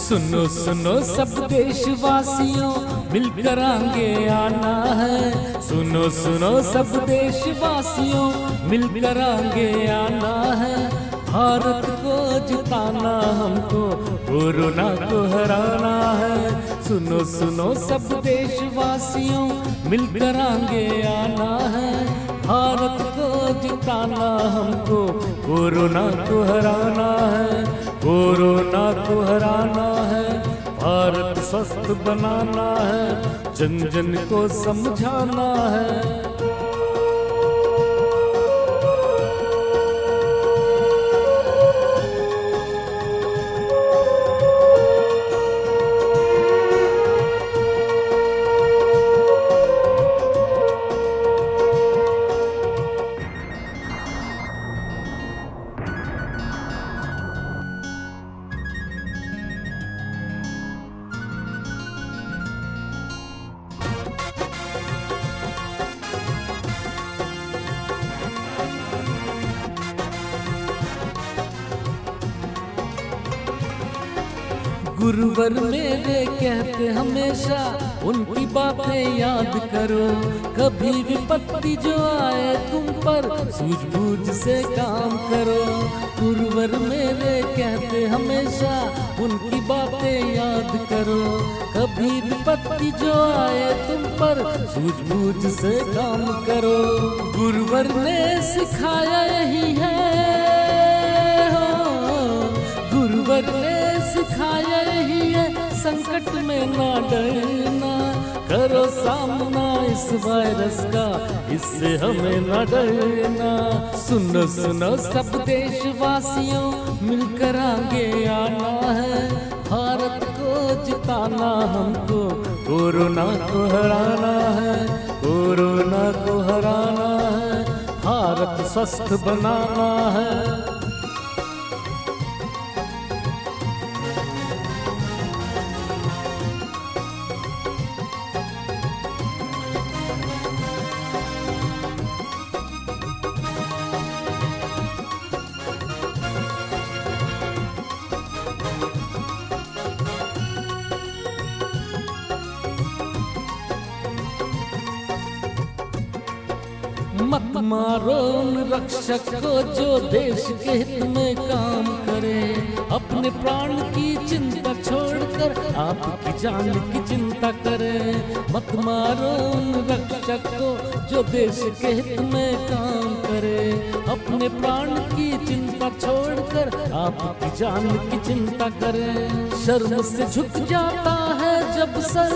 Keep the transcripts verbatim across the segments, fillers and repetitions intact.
सुनो सुनो सब देशवासियों, मिलकर आगे आना है। सुनो सुनो सब देशवासियों, मिलकर आगे आना है। भारत को जिताना हमको, कोरोना को हराना है। सुनो सुनो सब देशवासियों, मिलकर आगे आना है। भारत को जिताना हमको, कोरोना को हराना है। कोरोना को हराना है, भारत स्वस्थ बनाना है, जन जन को समझाना है। गुरुवर मेरे कहते हमेशा, उनकी बातें याद करो। कभी विपत्ति जो आए तुम पर, सूझबूझ से काम करो। गुरुवर मेरे कहते हमेशा, उनकी बातें याद करो। कभी विपत्ति जो आए तुम पर, सूझबूझ से काम करो। गुरुवर ने सिखाया यही है, गुरुवर ने सिखाया यही है, संकट में ना डरना। करो सामना इस वायरस का, इससे हमें ना डरना। सुनो सुनो सब देशवासियों, मिलकर आगे आना है। भारत को जिताना हमको, कोरोना को हराना है। कोरोना को हराना है, भारत स्वस्थ बनाना है। मत मारो उन रक्षक को जो देश के हित में काम करे। अपने प्राण की चिंता छोड़कर आपकी जान की चिंता करे। मत मारो उन रक्षक को जो देश के हित में काम करे। अपने प्राण की चिंता छोड़कर आपकी जान की चिंता करे। शर्म से झुक जाता है जब सर,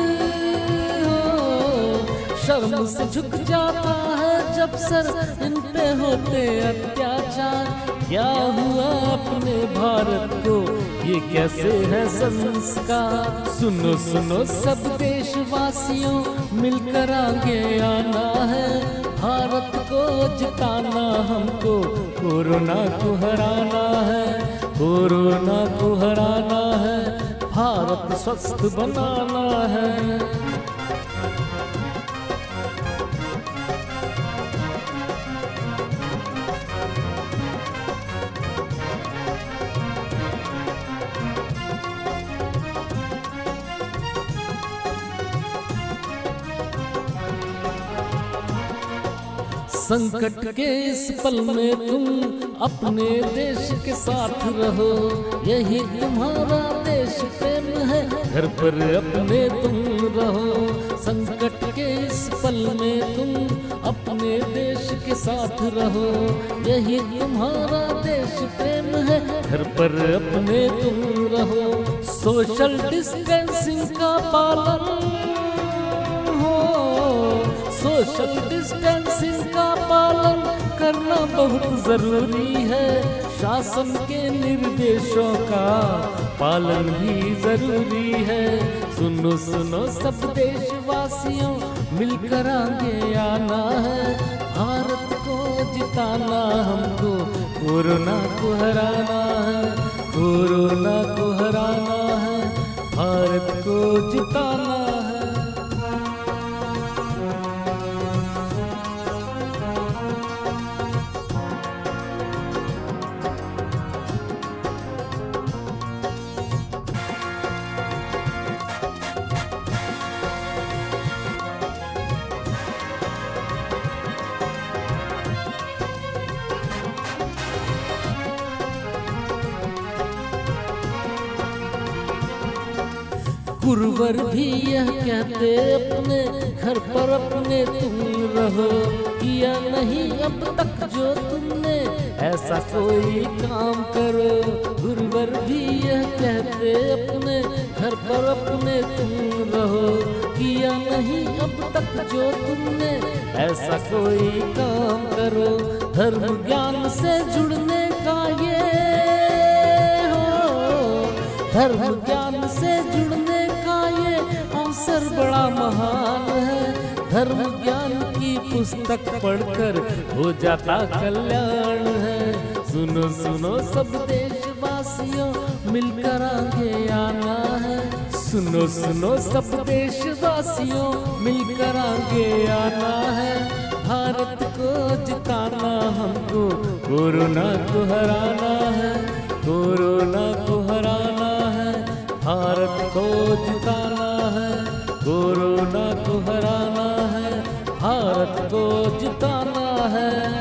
शर्म से झुक जाता है जब सर, इन पे होते अत्याचार। क्या हुआ अपने भारत को, ये कैसे है संस्कार। सुनो सुनो सब देशवासियों, मिलकर आगे आना है। भारत को जिताना हमको, कोरोना को हराना है। कोरोना को हराना है, भारत स्वस्थ बनाना है। संकट के इस पल में तुम अपने देश के साथ रहो। यही तुम्हारा देश प्रेम है, घर पर अपने तुम रहो। संकट के इस पल में तुम अपने देश के साथ रहो। यही तुम्हारा देश प्रेम है, घर पर अपने तुम रहो। सोशल डिस्टेंसिंग का पालन हो, सोशल डिस्टेंसिंग का पालन करना बहुत जरूरी है। शासन के निर्देशों का पालन भी जरूरी है। सुनो सुनो सब देशवासियों, मिलकर आगे आना है। भारत को जिताना हमको, कोरोना को हराना है। कोरोना को हराना है, भारत को जिताना है। गुरुवर भी यह कहते अपने घर पर अपने तुम रहो, किया नहीं अब तक जो तुमने ऐसा कोई काम करो। गुरुवर भी यह कहते अपने घर पर अपने तुम रहो, किया नहीं अब तक जो तुमने ऐसा कोई काम करो। धर्म ज्ञान से जुड़ने का ये हो, धर्म ज्ञान से जुड़ने का ये अवसर बड़ा महान है। धर्म ज्ञान की पुस्तक पढ़कर हो जाता कल्याण है। सुनो सुनो सब देशवासियों मिलकर आगे आना है। सुनो सुनो सब देशवासियों मिलकर आगे आना है। भारत को जिताना हमको, कोरोना को हराना है। कोरोना को हराना है, भारत को जिताना है। कोरोना को हराना है, भारत को जिताना है।